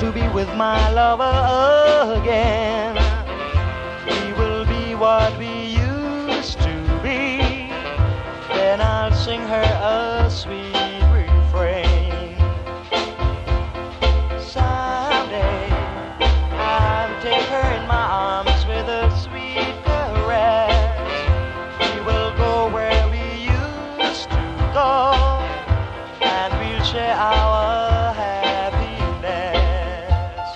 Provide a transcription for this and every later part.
to be with my lover again. We will be what we used to be. Then I'll sing her a sweet refrain. Someday I'll take her in my arms with a sweet caress. We will go where we used to go, and we'll share our happiness.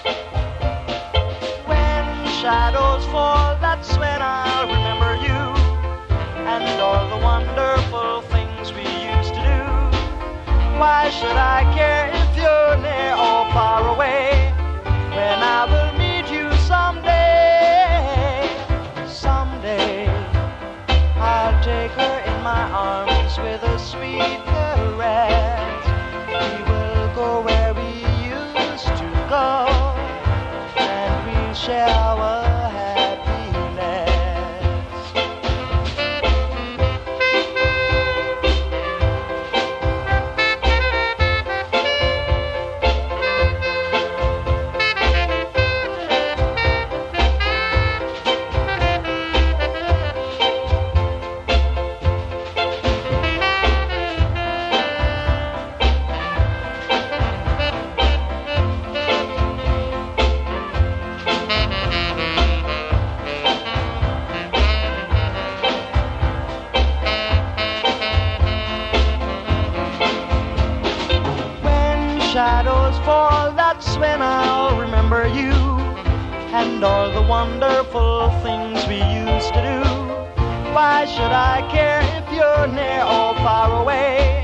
When shadows fall, that's when I'll remember you and all the wonderful things we used to do. Why should I care if you're near or far away, when I will meet you someday? Someday I'll take her in my arms with a sweet caress. We will go where we used to go, and we'll share our happiness. Shadows fall, that's when I'll remember you and all the wonderful things we used to do. Why should I care if you're near or far away,